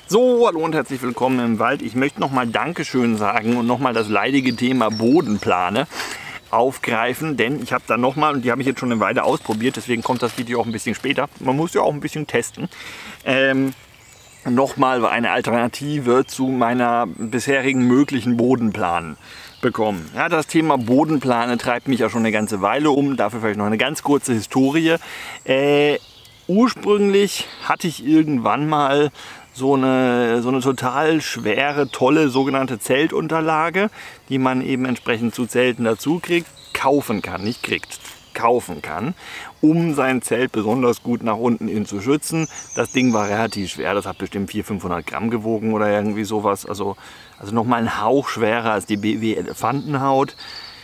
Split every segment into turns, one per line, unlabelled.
So, hallo und herzlich willkommen im Wald. Ich möchte nochmal Dankeschön sagen und nochmal das leidige Thema Bodenplane aufgreifen, denn ich habe da nochmal, und die habe ich jetzt schon eine Weile ausprobiert, deswegen kommt das Video auch ein bisschen später. Man muss ja auch ein bisschen testen. Nochmal eine Alternative zu meiner bisherigen möglichen Bodenplanen bekommen. Ja, das Thema Bodenplane treibt mich ja schon eine ganze Weile um. Dafür vielleicht noch eine ganz kurze Historie. Ursprünglich hatte ich irgendwann mal so eine total schwere, tolle sogenannte Zeltunterlage, die man eben entsprechend zu Zelten dazu kriegt, kaufen kann, nicht kriegt, kaufen kann, um sein Zelt besonders gut nach unten hin zu schützen. Das Ding war relativ schwer, das hat bestimmt 400-500 Gramm gewogen oder irgendwie sowas, also nochmal ein Hauch schwerer als die BW Elefantenhaut.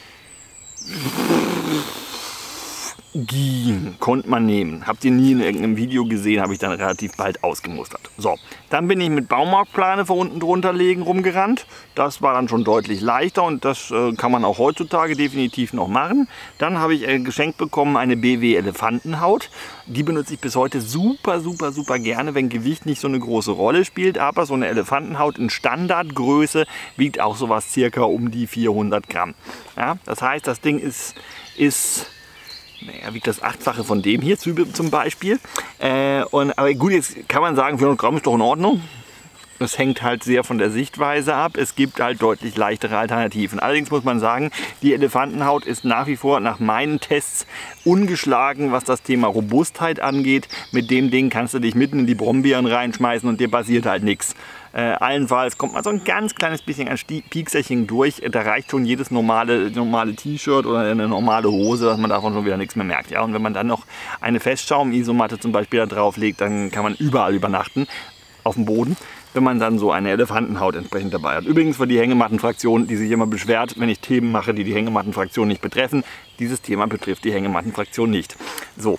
Konnte man nehmen. Habt ihr nie in irgendeinem Video gesehen, habe ich dann relativ bald ausgemustert. So, dann bin ich mit Baumarktplane von unten drunter legen rumgerannt. Das war dann schon deutlich leichter und das kann man auch heutzutage definitiv noch machen. Dann habe ich geschenkt bekommen eine BW Elefantenhaut. Die benutze ich bis heute super gerne, wenn Gewicht nicht so eine große Rolle spielt. Aber so eine Elefantenhaut in Standardgröße wiegt auch sowas circa um die 400 Gramm. Ja, das heißt, das Ding ist naja, wiegt das 8-fache von dem hier zum Beispiel. Aber gut, jetzt kann man sagen, 400 Gramm ist doch in Ordnung. Das hängt halt sehr von der Sichtweise ab. Es gibt halt deutlich leichtere Alternativen. Allerdings muss man sagen, die Elefantenhaut ist nach wie vor nach meinen Tests ungeschlagen, was das Thema Robustheit angeht. Mit dem Ding kannst du dich mitten in die Brombeeren reinschmeißen und dir passiert halt nichts. Allenfalls kommt mal so ein ganz kleines bisschen ein Piekserchen durch. Da reicht schon jedes normale T-Shirt oder eine normale Hose, dass man davon schon wieder nichts mehr merkt. Ja? Und wenn man dann noch eine Festschaum-Isomatte zum Beispiel da drauf legt, dann kann man überall übernachten, auf dem Boden, wenn man dann so eine Elefantenhaut entsprechend dabei hat. Übrigens für die Hängemattenfraktion, die sich immer beschwert, wenn ich Themen mache, die die Hängemattenfraktion nicht betreffen. Dieses Thema betrifft die Hängemattenfraktion nicht. So.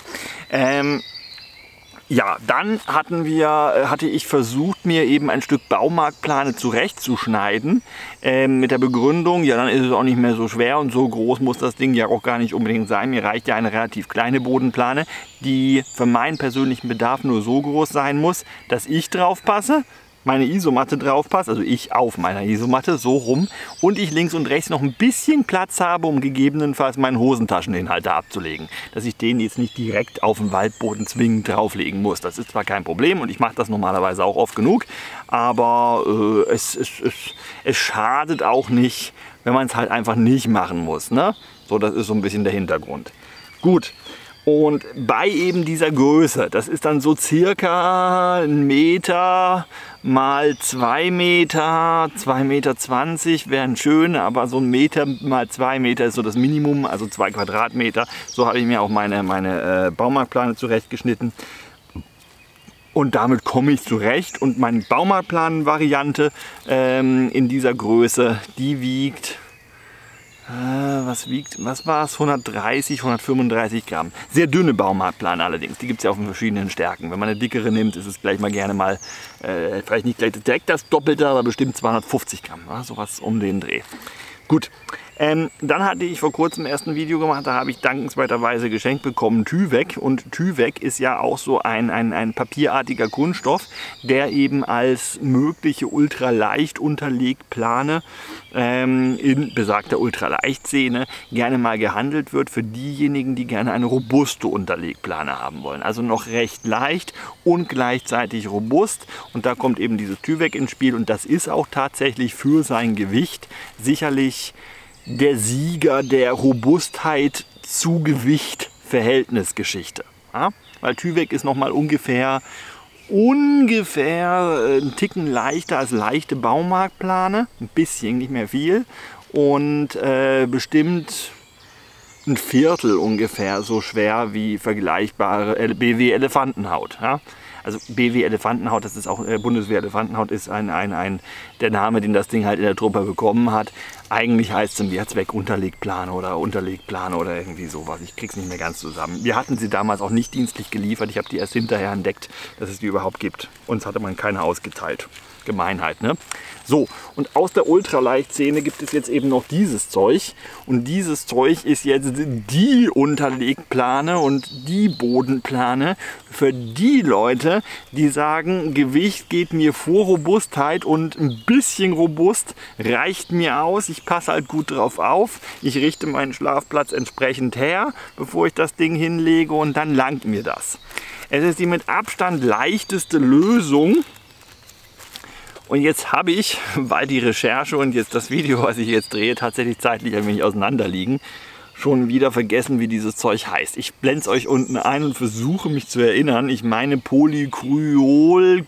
Ja, dann hatte ich versucht, mir eben ein Stück Baumarktplane zurechtzuschneiden, mit der Begründung, ja, dann ist es auch nicht mehr so schwer und so groß muss das Ding ja auch gar nicht unbedingt sein. Mir reicht ja eine relativ kleine Bodenplane, die für meinen persönlichen Bedarf nur so groß sein muss, dass ich drauf passe, meine Isomatte drauf passt, also ich auf meiner Isomatte, so rum, und ich links und rechts noch ein bisschen Platz habe, um gegebenenfalls meinen Hosentascheninhalt da abzulegen. Dass ich den jetzt nicht direkt auf den Waldboden zwingend drauflegen muss. Das ist zwar kein Problem und ich mache das normalerweise auch oft genug, aber es schadet auch nicht, wenn man es halt einfach nicht machen muss. Ne? So, das ist so ein bisschen der Hintergrund. Gut. Und bei eben dieser Größe, das ist dann so circa 1 Meter mal 2 Meter, 2,20 Meter wären schön, aber so 1 Meter mal 2 Meter ist so das Minimum, also 2 Quadratmeter. So habe ich mir auch meine Baumarktplane zurechtgeschnitten. Und damit komme ich zurecht. Und meine Baumarktplan-Variante in dieser Größe, die wiegt... was war es? 130, 135 Gramm. Sehr dünne Baumarktplane allerdings. Die gibt es ja auch in verschiedenen Stärken. Wenn man eine dickere nimmt, ist es gleich mal gerne mal, vielleicht nicht gleich direkt das Doppelte, aber bestimmt 250 Gramm. Ja, sowas um den Dreh. Gut. Dann hatte ich vor kurzem erst ein Video gemacht, da habe ich dankenswerterweise geschenkt bekommen Tyvek. Und Tyvek ist ja auch so ein papierartiger Kunststoff, der eben als mögliche ultraleicht Unterlegplane in besagter Ultraleichtszene gerne mal gehandelt wird für diejenigen, die gerne eine robuste Unterlegplane haben wollen. Also noch recht leicht und gleichzeitig robust. Und da kommt eben dieses Tyvek ins Spiel und das ist auch tatsächlich für sein Gewicht sicherlich der Sieger der Robustheit zu Gewicht Verhältnisgeschichte. Ja? Weil Tyvek ist nochmal ungefähr einen Ticken leichter als leichte Baumarktplane. Ein bisschen, nicht mehr viel. Und bestimmt 1/4 ungefähr so schwer wie vergleichbare BW Elefantenhaut. Ja? Also BW Elefantenhaut, das ist auch Bundeswehr Elefantenhaut, ist der Name, den das Ding halt in der Truppe bekommen hat. Eigentlich heißt es Mehrzweck-Unterlegplane oder Unterlegplane oder irgendwie sowas. Ich krieg's nicht mehr ganz zusammen. Wir hatten sie damals auch nicht dienstlich geliefert. Ich habe die erst hinterher entdeckt, dass es die überhaupt gibt. Uns hatte man keine ausgeteilt. Gemeinheit, ne? So, und aus der Ultraleichtszene gibt es jetzt eben noch dieses Zeug. Und dieses Zeug ist jetzt die Unterlegplane und die Bodenplane für die Leute, die sagen, Gewicht geht mir vor Robustheit und ein bisschen robust reicht mir aus. Ich passe halt gut drauf auf. Ich richte meinen Schlafplatz entsprechend her, bevor ich das Ding hinlege, und dann langt mir das. Es ist die mit Abstand leichteste Lösung. Und jetzt habe ich, weil die Recherche und jetzt das Video, was ich jetzt drehe, tatsächlich zeitlich ein wenig auseinander liegen, schon wieder vergessen, wie dieses Zeug heißt. Ich blende es euch unten ein und versuche mich zu erinnern. Ich meine Polycryol,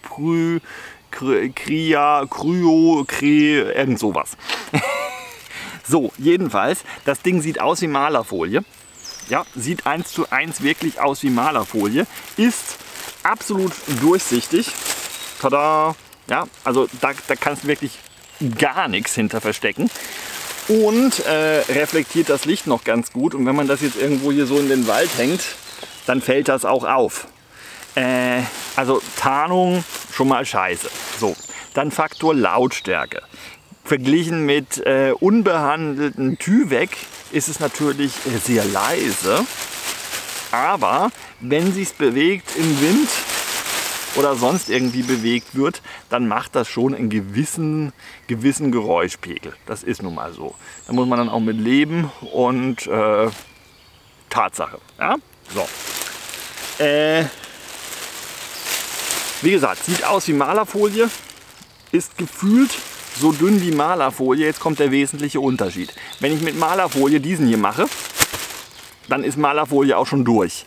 irgend sowas. So, jedenfalls, das Ding sieht aus wie Malerfolie. Ja, sieht 1:1 wirklich aus wie Malerfolie. Ist absolut durchsichtig. Tada! Ja, also da kannst du wirklich gar nichts hinter verstecken. Und reflektiert das Licht noch ganz gut. Und wenn man das jetzt irgendwo hier so in den Wald hängt, dann fällt das auch auf. Also Tarnung schon mal scheiße. So, dann Faktor Lautstärke. Verglichen mit unbehandelten Tyvek ist es natürlich sehr leise. Aber wenn sich es bewegt im Wind oder sonst irgendwie bewegt wird, dann macht das schon einen gewissen Geräuschpegel. Das ist nun mal so. Da muss man dann auch mit leben und Tatsache. Ja? So. Wie gesagt, sieht aus wie Malerfolie, ist gefühlt so dünn wie Malerfolie. Jetzt kommt der wesentliche Unterschied. Wenn ich mit Malerfolie diesen hier mache, dann ist Malerfolie auch schon durch.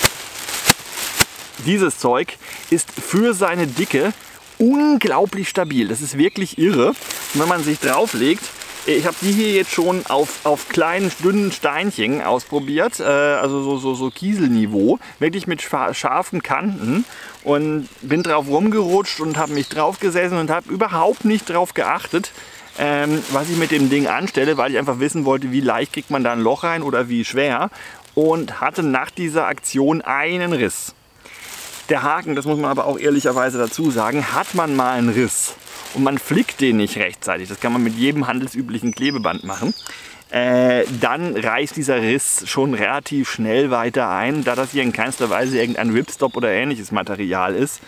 Dieses Zeug ist für seine Dicke unglaublich stabil. Das ist wirklich irre. Und wenn man sich drauflegt, ich habe die hier jetzt schon auf kleinen, dünnen Steinchen ausprobiert, also so Kieselniveau, wirklich mit scharfen Kanten, und bin drauf rumgerutscht und habe mich drauf gesessen und habe überhaupt nicht drauf geachtet, was ich mit dem Ding anstelle, weil ich einfach wissen wollte, wie leicht kriegt man da ein Loch rein oder wie schwer, und hatte nach dieser Aktion einen Riss. Der Haken, das muss man aber auch ehrlicherweise dazu sagen, hat man mal einen Riss und man flickt den nicht rechtzeitig, das kann man mit jedem handelsüblichen Klebeband machen, dann reißt dieser Riss schon relativ schnell weiter ein. Da das hier in keinster Weise irgendein Ripstop oder ähnliches Material ist,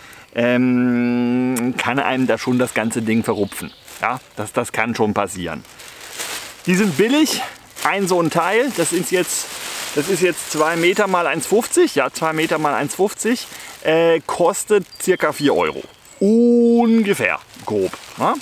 kann einem da schon das ganze Ding verrupfen. Ja, das kann schon passieren. Die sind billig, so ein Teil, das ist jetzt 2 Meter mal 1,50, ja, 2 Meter mal 1,50, kostet ca. 4 Euro. Ungefähr, grob. Ja?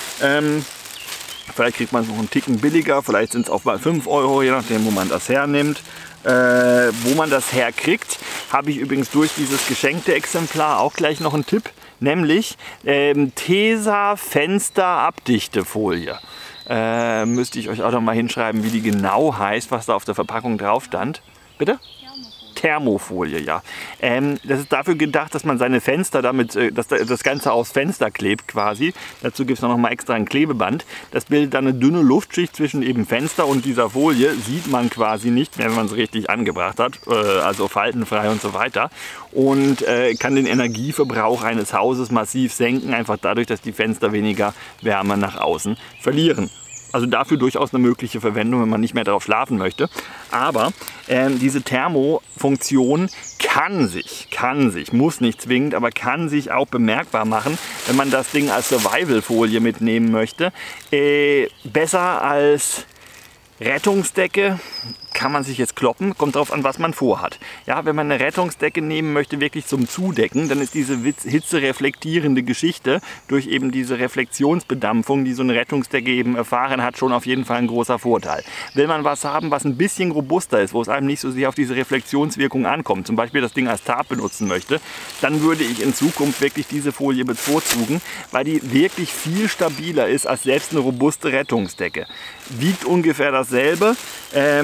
Vielleicht kriegt man es noch einen Ticken billiger, vielleicht sind es auch mal 5 Euro, je nachdem, wo man das hernimmt. Wo man das herkriegt, habe ich übrigens durch dieses geschenkte Exemplar auch gleich noch einen Tipp, nämlich Tesa Fensterabdichtefolie. Müsste ich euch auch noch mal hinschreiben, wie die genau heißt, was da auf der Verpackung drauf stand. Bitte? Thermofolie, ja. Das ist dafür gedacht, dass man seine Fenster damit, dass das Ganze aufs Fenster klebt quasi. Dazu gibt es noch mal extra ein Klebeband. Das bildet dann eine dünne Luftschicht zwischen eben Fenster und dieser Folie. Sieht man quasi nicht mehr, wenn man es richtig angebracht hat. Also faltenfrei und so weiter. Und kann den Energieverbrauch eines Hauses massiv senken, einfach dadurch, dass die Fenster weniger Wärme nach außen verlieren. Also dafür durchaus eine mögliche Verwendung, wenn man nicht mehr darauf schlafen möchte. Aber diese Thermofunktion kann sich, muss nicht zwingend, aber kann sich auch bemerkbar machen, wenn man das Ding als Survival-Folie mitnehmen möchte. Besser als Rettungsdecke kann man sich jetzt kloppen, kommt darauf an, was man vorhat. Ja, wenn man eine Rettungsdecke nehmen möchte, wirklich zum Zudecken, dann ist diese hitzereflektierende Geschichte durch eben diese Reflexionsbedampfung, die so eine Rettungsdecke eben erfahren hat, schon auf jeden Fall ein großer Vorteil. Will man was haben, was ein bisschen robuster ist, wo es einem nicht so sehr auf diese Reflexionswirkung ankommt, zum Beispiel das Ding als Tarp benutzen möchte, dann würde ich in Zukunft wirklich diese Folie bevorzugen, weil die wirklich viel stabiler ist als selbst eine robuste Rettungsdecke. Wiegt ungefähr dasselbe, beziehungsweise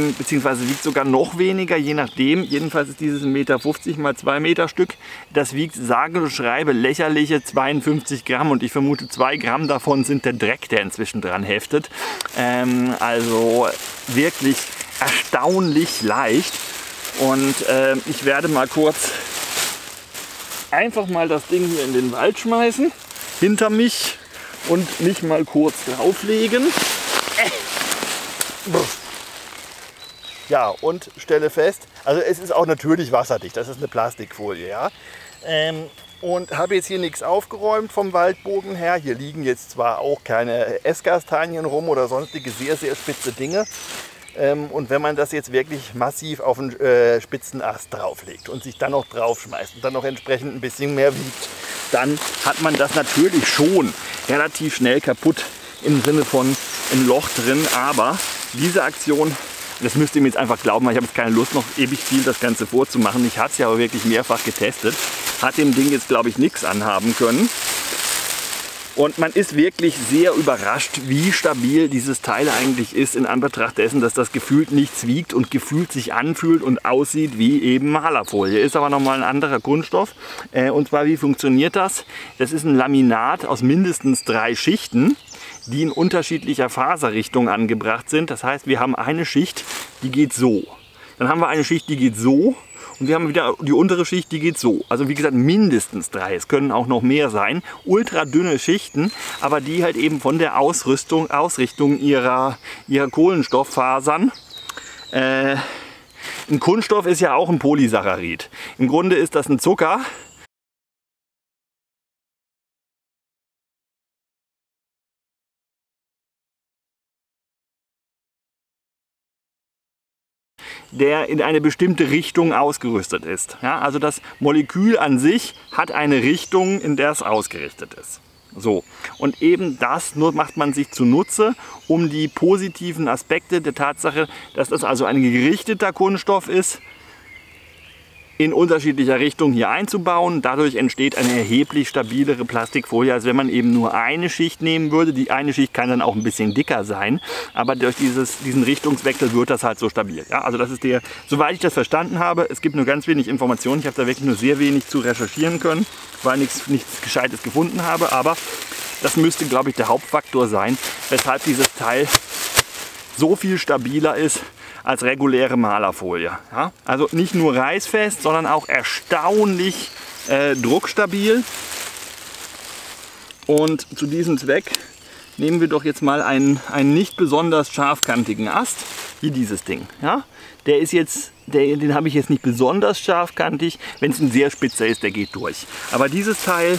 beziehungsweise wiegt sogar noch weniger, je nachdem. Jedenfalls ist dieses 1,50 Meter mal 2 Meter Stück. Das wiegt sage und schreibe lächerliche 52 Gramm und ich vermute 2 Gramm davon sind der Dreck, der inzwischen dran heftet. Also wirklich erstaunlich leicht. Und ich werde mal kurz einfach mal das Ding hier in den Wald schmeißen, hinter mich und mich mal kurz drauflegen. Ja, und stelle fest, also es ist auch natürlich wasserdicht, das ist eine Plastikfolie, ja. Und habe jetzt hier nichts aufgeräumt vom Waldboden her. Hier liegen jetzt zwar auch keine Esskastanien rum oder sonstige sehr, sehr spitze Dinge. Und wenn man das jetzt wirklich massiv auf einen spitzen Ast drauflegt und sich dann noch draufschmeißt und dann noch entsprechend ein bisschen mehr wiegt, dann hat man das natürlich schon relativ schnell kaputt im Sinne von ein Loch drin. Aber diese Aktion, das müsst ihr mir jetzt einfach glauben, weil ich habe jetzt keine Lust, noch ewig viel das Ganze vorzumachen. Ich hatte es ja aber wirklich mehrfach getestet, hat dem Ding jetzt glaube ich nichts anhaben können. Und man ist wirklich sehr überrascht, wie stabil dieses Teil eigentlich ist, in Anbetracht dessen, dass das gefühlt nichts wiegt und gefühlt sich anfühlt und aussieht wie eben Malerfolie. Ist aber nochmal ein anderer Kunststoff. Und zwar, wie funktioniert das? Das ist ein Laminat aus mindestens 3 Schichten, die in unterschiedlicher Faserrichtung angebracht sind. Das heißt, wir haben eine Schicht, die geht so. Dann haben wir eine Schicht, die geht so. Und wir haben wieder die untere Schicht, die geht so. Also wie gesagt, mindestens 3. Es können auch noch mehr sein. Ultra dünne Schichten, aber die halt eben von der Ausrichtung ihrer Kohlenstofffasern. Ein Kunststoff ist ja auch ein Polysaccharid. Im Grunde ist das ein Zucker. Der in eine bestimmte Richtung ausgerüstet ist. Ja, also das Molekül an sich hat eine Richtung, in der es ausgerichtet ist. So. Und eben das macht man sich zunutze, um die positiven Aspekte der Tatsache, dass das also ein gerichteter Kunststoff ist, in unterschiedlicher Richtung hier einzubauen. Dadurch entsteht eine erheblich stabilere Plastikfolie, als wenn man eben nur eine Schicht nehmen würde. Die eine Schicht kann dann auch ein bisschen dicker sein, aber durch diesen Richtungswechsel wird das halt so stabil. Ja, also das ist soweit ich das verstanden habe, es gibt nur ganz wenig Informationen. Ich habe da wirklich nur sehr wenig zu recherchieren können, weil nichts Gescheites gefunden habe, aber das müsste, glaube ich, der Hauptfaktor sein, weshalb dieses Teil so viel stabiler ist als reguläre Malerfolie. Ja? Also nicht nur reißfest, sondern auch erstaunlich druckstabil. Und zu diesem Zweck nehmen wir doch jetzt mal einen nicht besonders scharfkantigen Ast, wie dieses Ding. Ja? Der ist jetzt, den habe ich jetzt nicht besonders scharfkantig. Wenn es ein sehr spitzer ist, der geht durch. Aber dieses Teil,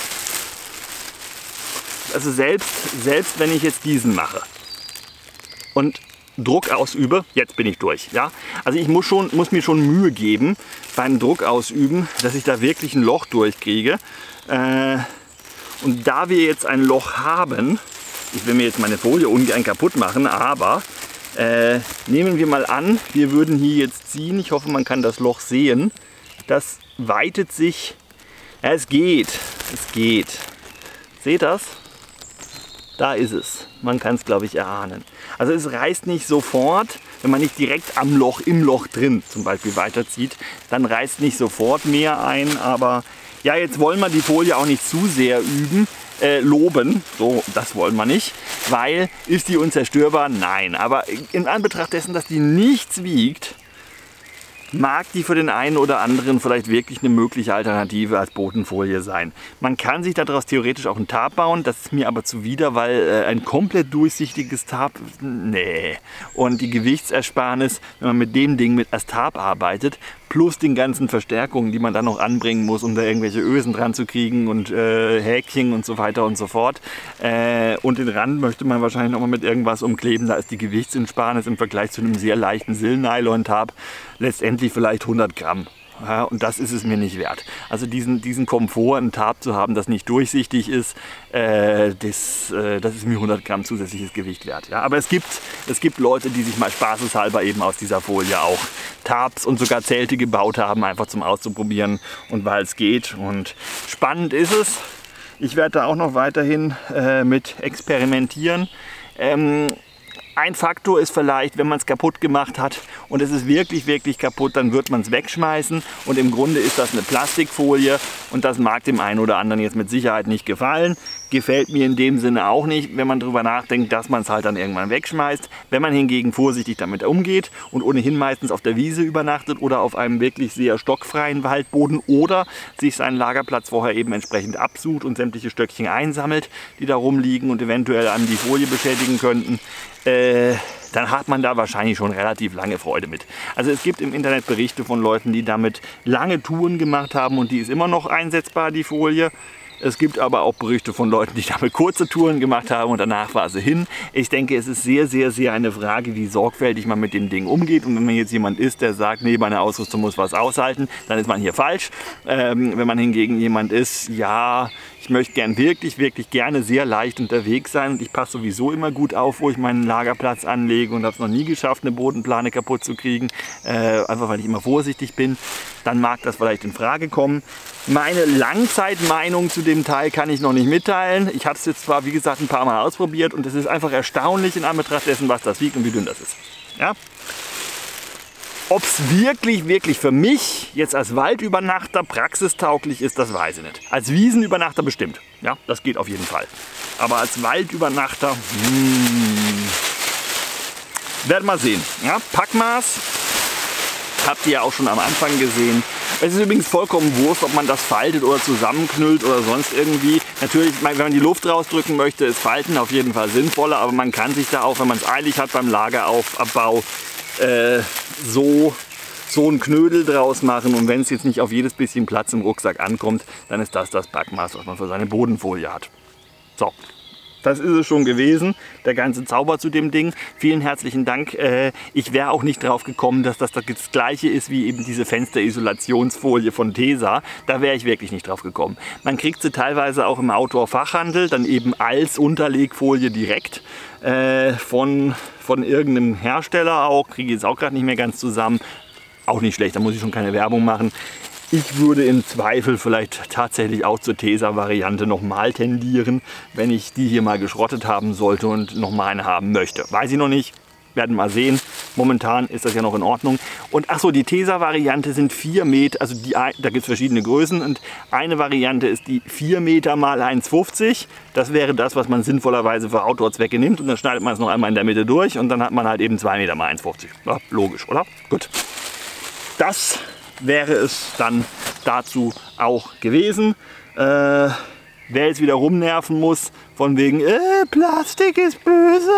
also selbst wenn ich jetzt diesen mache und Druck ausübe, jetzt bin ich durch. Ja? Also ich muss mir schon Mühe geben beim Druck ausüben, dass ich da wirklich ein Loch durchkriege. Und da wir jetzt ein Loch haben, ich will mir jetzt meine Folie ungern kaputt machen, aber nehmen wir mal an, wir würden hier jetzt ziehen. Ich hoffe, man kann das Loch sehen. Das weitet sich. Ja, es geht. Seht das? Da ist es. Man kann es, glaube ich, erahnen. Also es reißt nicht sofort, wenn man nicht direkt im Loch drin zum Beispiel weiterzieht, dann reißt nicht sofort mehr ein. Aber ja, jetzt wollen wir die Folie auch nicht zu sehr loben. So, das wollen wir nicht. Weil, ist die unzerstörbar? Nein. Aber in Anbetracht dessen, dass die nichts wiegt, mag die für den einen oder anderen vielleicht wirklich eine mögliche Alternative als Bodenfolie sein. Man kann sich daraus theoretisch auch ein Tarp bauen, das ist mir aber zuwider, weil ein komplett durchsichtiges Tarp, nee. Und die Gewichtsersparnis, wenn man mit dem Ding als Tarp arbeitet, plus den ganzen Verstärkungen, die man dann noch anbringen muss, um da irgendwelche Ösen dran zu kriegen und Häkchen und so weiter und so fort. Und den Rand möchte man wahrscheinlich noch mal mit irgendwas umkleben. Da ist die Gewichtsersparnis im Vergleich zu einem sehr leichten Silnylon-Tarp letztendlich vielleicht 100 Gramm. Ja, und das ist es mir nicht wert. Also diesen Komfort, ein Tarp zu haben, das nicht durchsichtig ist, das ist mir 100 Gramm zusätzliches Gewicht wert. Ja, aber es gibt Leute, die sich mal spaßeshalber eben aus dieser Folie auch Tarps und sogar Zelte gebaut haben, einfach zum Auszuprobieren und weil es geht. Und spannend ist es. Ich werde da auch noch weiterhin mit experimentieren. Ein Faktor ist vielleicht, wenn man es kaputt gemacht hat und es ist wirklich, wirklich kaputt, dann wird man es wegschmeißen und im Grunde ist das eine Plastikfolie und das mag dem einen oder anderen jetzt mit Sicherheit nicht gefallen. Gefällt mir in dem Sinne auch nicht, wenn man darüber nachdenkt, dass man es halt dann irgendwann wegschmeißt. Wenn man hingegen vorsichtig damit umgeht und ohnehin meistens auf der Wiese übernachtet oder auf einem wirklich sehr stockfreien Waldboden oder sich seinen Lagerplatz vorher eben entsprechend absucht und sämtliche Stöckchen einsammelt, die da rumliegen und eventuell an die Folie beschädigen könnten, dann hat man da wahrscheinlich schon relativ lange Freude mit. Also es gibt im Internet Berichte von Leuten, die damit lange Touren gemacht haben und die ist immer noch einsetzbar, die Folie. Es gibt aber auch Berichte von Leuten, die damit kurze Touren gemacht haben und danach war sie hin. Ich denke, es ist sehr, sehr, sehr eine Frage, wie sorgfältig man mit dem Ding umgeht. Und wenn man jetzt jemand ist, der sagt, nee, meine Ausrüstung muss was aushalten, dann ist man hier falsch. Wenn man hingegen jemand ist, ja, ich möchte gern wirklich, wirklich gerne sehr leicht unterwegs sein und ich passe sowieso immer gut auf, wo ich meinen Lagerplatz anlege und habe es noch nie geschafft, eine Bodenplane kaputt zu kriegen, einfach weil ich immer vorsichtig bin, dann mag das vielleicht in Frage kommen. Meine Langzeitmeinung zu dem Teil kann ich noch nicht mitteilen. Ich habe es jetzt zwar, wie gesagt, ein paar Mal ausprobiert und es ist einfach erstaunlich in Anbetracht dessen, was das wiegt und wie dünn das ist. Ja? Ob es wirklich, wirklich für mich jetzt als Waldübernachter praxistauglich ist, das weiß ich nicht. Als Wiesenübernachter bestimmt. Ja, das geht auf jeden Fall. Aber als Waldübernachter, werden wir mal sehen. Ja, Packmaß habt ihr ja auch schon am Anfang gesehen. Es ist übrigens vollkommen wurscht, ob man das faltet oder zusammenknüllt oder sonst irgendwie. Natürlich, wenn man die Luft rausdrücken möchte, ist Falten auf jeden Fall sinnvoller, aber man kann sich da auch, wenn man es eilig hat beim Lagerabbau, so einen Knödel draus machen und wenn es jetzt nicht auf jedes bisschen Platz im Rucksack ankommt, dann ist das das Packmaß, was man für seine Bodenfolie hat. So, das ist es schon gewesen, der ganze Zauber zu dem Ding. Vielen herzlichen Dank. Ich wäre auch nicht drauf gekommen, dass das gleiche ist wie eben diese Fensterisolationsfolie von Tesa. Da wäre ich wirklich nicht drauf gekommen. Man kriegt sie teilweise auch im Outdoor-Fachhandel, dann eben als Unterlegfolie direkt von irgendeinem Hersteller auch. Kriege ich jetzt auch gerade nicht mehr ganz zusammen. Auch nicht schlecht, da muss ich schon keine Werbung machen. Ich würde im Zweifel vielleicht tatsächlich auch zur Tesa-Variante nochmal tendieren, wenn ich die hier mal geschrottet haben sollte und nochmal eine haben möchte. Weiß ich noch nicht, werden mal sehen. Momentan ist das ja noch in Ordnung. Und achso, die Tesa-Variante sind 4 Meter, also da gibt es verschiedene Größen und eine Variante ist die 4 Meter mal 1,50. Das wäre das, was man sinnvollerweise für Outdoor-Zwecke nimmt und dann schneidet man es noch einmal in der Mitte durch und dann hat man halt eben 2 Meter mal 1,50. Ja, logisch, oder? Gut. Das wäre es dann dazu auch gewesen. Wer jetzt wieder rumnerven muss, von wegen Plastik ist böse,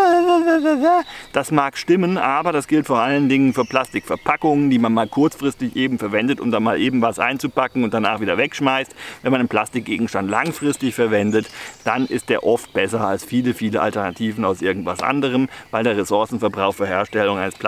das mag stimmen, aber das gilt vor allen Dingen für Plastikverpackungen, die man mal kurzfristig eben verwendet, um dann mal eben was einzupacken und danach wieder wegschmeißt. Wenn man einen Plastikgegenstand langfristig verwendet, dann ist der oft besser als viele, viele Alternativen aus irgendwas anderem, weil der Ressourcenverbrauch für Herstellung eines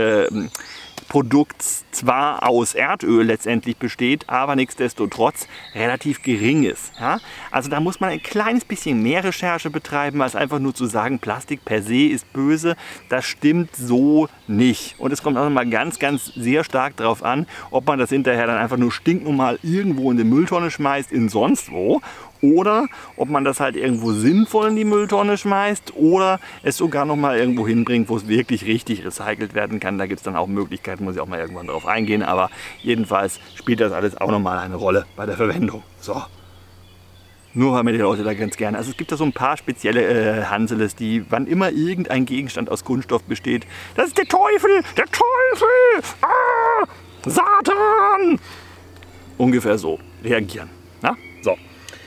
Produkts zwar aus Erdöl letztendlich besteht, aber nichtsdestotrotz relativ gering ist. Ja? Also da muss man ein kleines bisschen mehr Recherche betreiben, als einfach nur zu sagen, Plastik per se ist böse. Das stimmt so nicht. Und es kommt auch noch mal ganz, ganz sehr stark darauf an, ob man das hinterher dann einfach nur stinknormal irgendwo in die Mülltonne schmeißt, in sonst wo. Oder ob man das halt irgendwo sinnvoll in die Mülltonne schmeißt oder es sogar noch mal irgendwo hinbringt, wo es wirklich richtig recycelt werden kann. Da gibt es dann auch Möglichkeiten, muss ich auch mal irgendwann drauf eingehen. Aber jedenfalls spielt das alles auch noch mal eine Rolle bei der Verwendung. So. Nur haben wir die Leute da ganz gerne. Also es gibt da so ein paar spezielle Hanseles, die, wann immer irgendein Gegenstand aus Kunststoff besteht, das ist der Teufel! Der Teufel! Ah! Satan! Ungefähr so reagieren. Na? So.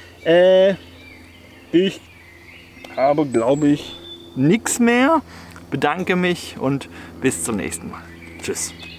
Ich habe, glaube ich, nichts mehr. Bedanke mich und bis zum nächsten Mal. Tschüss.